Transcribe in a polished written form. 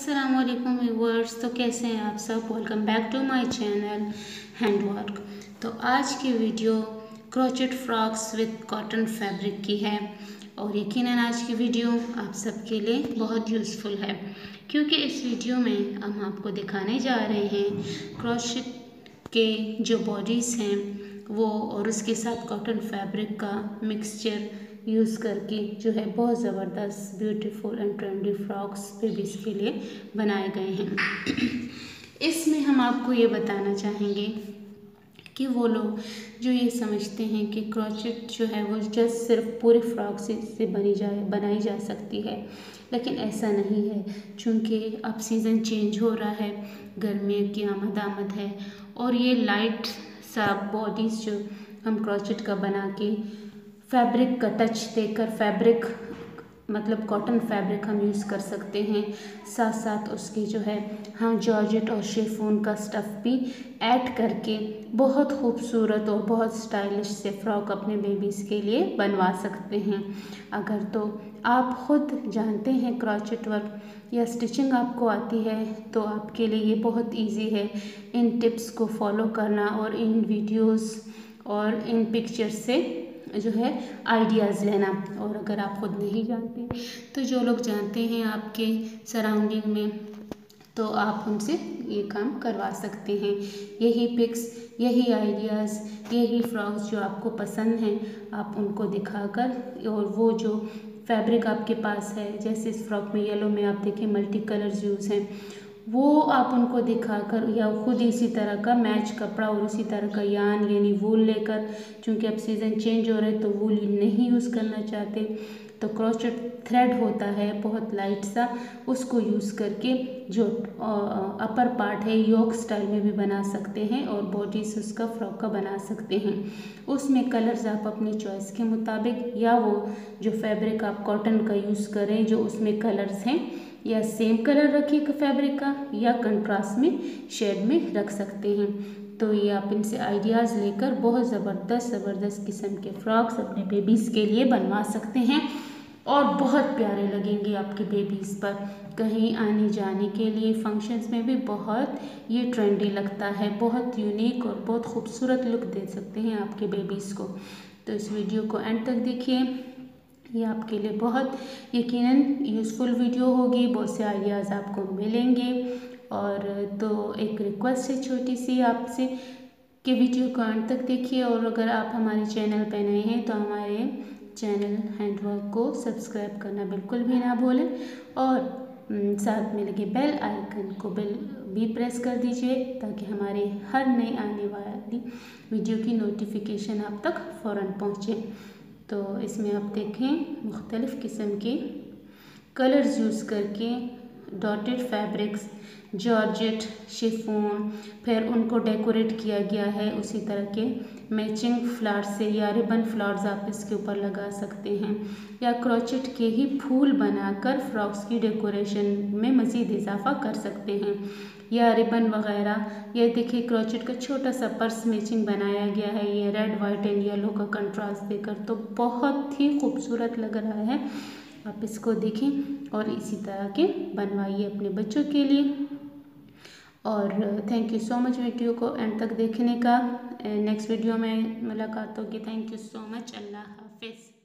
अस्सलामुअलैकुम व्यूअर्स। तो कैसे हैं आप सब। Welcome back to my channel handwork. तो आज की video crochet frocks with cotton fabric की है और यकीनन आज की वीडियो आप सबके लिए बहुत यूज़फुल है, क्योंकि इस वीडियो में हम आपको दिखाने जा रहे हैं क्रोचेट के जो बॉडीज़ हैं वो और उसके साथ कॉटन फैब्रिक का मिक्सचर यूज़ करके जो है बहुत ज़बरदस्त beautiful and trendy frocks babies के लिए बनाए गए हैं। इसमें हम आपको ये बताना चाहेंगे कि वो लोग जो ये समझते हैं कि क्रोचेट जो है वो जस्ट सिर्फ पूरे फ्रॉक से बनाई जा सकती है, लेकिन ऐसा नहीं है। चूँकि अब सीज़न चेंज हो रहा है, गर्मियों की आमद है और ये लाइट सा बॉडीज़ जो हम क्रोचेट का बना के फैब्रिक का टच देकर फैब्रिक मतलब कॉटन फैब्रिक हम यूज़ कर सकते हैं। साथ साथ उसके जो है हम जॉर्जेट और शिफॉन का स्टफ़ भी ऐड करके बहुत खूबसूरत और बहुत स्टाइलिश से फ्रॉक अपने बेबीज़ के लिए बनवा सकते हैं। अगर तो आप ख़ुद जानते हैं क्रोचेट वर्क या स्टिचिंग आपको आती है तो आपके लिए ये बहुत इजी है इन टिप्स को फॉलो करना और इन वीडियोस और इन पिक्चर्स से जो है आइडियाज़ लेना। और अगर आप खुद नहीं जानते तो जो लोग जानते हैं आपके सराउंडिंग में तो आप उनसे ये काम करवा सकते हैं। यही पिक्स, यही आइडियाज़, यही फ्रॉक्स जो आपको पसंद हैं आप उनको दिखाकर और वो जो फैब्रिक आपके पास है, जैसे इस फ्रॉक में येलो में आप देखें मल्टी कलर्स यूज़ हैं, वो आप उनको दिखाकर या खुद इसी तरह का मैच कपड़ा और उसी तरह का यान यानी वूल लेकर, चूँकि अब सीज़न चेंज हो रहा है तो वूल नहीं यूज़ करना चाहते तो क्रोचेट थ्रेड होता है बहुत लाइट सा, उसको यूज़ करके जो अपर पार्ट है योक स्टाइल में भी बना सकते हैं और बॉडीज उसका फ्रॉक का बना सकते हैं। उसमें कलर्स आप अपनी चॉइस के मुताबिक या वो जो फैब्रिक आप कॉटन का यूज़ करें जो उसमें कलर्स हैं या सेम कलर रखिए फैब्रिक का या कंट्रास्ट में शेड में रख सकते हैं। तो ये आप इनसे आइडियाज़ लेकर बहुत ज़बरदस्त किस्म के फ्रॉक्स अपने बेबीज़ के लिए बनवा सकते हैं और बहुत प्यारे लगेंगे आपके बेबीज़ पर। कहीं आने जाने के लिए फंक्शंस में भी बहुत ये ट्रेंडी लगता है, बहुत यूनिक और बहुत खूबसूरत लुक दे सकते हैं आपके बेबीज़ को। तो इस वीडियो को एंड तक देखिए, ये आपके लिए बहुत यकीनन यूज़फुल वीडियो होगी, बहुत से आइडियाज़ आपको मिलेंगे। और तो एक रिक्वेस्ट है छोटी सी आपसे कि वीडियो को अंत तक देखिए और अगर आप हमारे चैनल पर नए हैं तो हमारे चैनल हैंडवर्क को सब्सक्राइब करना बिल्कुल भी ना भूलें और साथ में लगे बेल आइकन को भी प्रेस कर दीजिए ताकि हमारे हर नए आने वाली वीडियो की नोटिफिकेशन आप तक फ़ौरन पहुँचे। तो इसमें आप देखें मुख्तलिफ़ किस्म के कलर्स यूज़ करके डॉटेड फैब्रिक्स जॉर्जेट शिफॉन फिर उनको डेकोरेट किया गया है उसी तरह के मैचिंग फ्लावर्स से या रिबन फ्लावर्स आप इसके ऊपर लगा सकते हैं या क्रोचेट के ही फूल बनाकर फ्रॉक्स की डेकोरेशन में मज़ीद इजाफा कर सकते हैं या रिबन वगैरह। ये देखिए क्रोचेट का छोटा सा पर्स मैचिंग बनाया गया है, ये रेड वाइट एंड येलो का कंट्रास्ट देकर तो बहुत ही खूबसूरत लग रहा है। आप इसको देखें और इसी तरह के बनवाइए अपने बच्चों के लिए। और thank you so much video को एंड तक देखने का। नेक्स्ट वीडियो में मुलाकात होगी। Thank you so much. अल्लाह हाफिज़।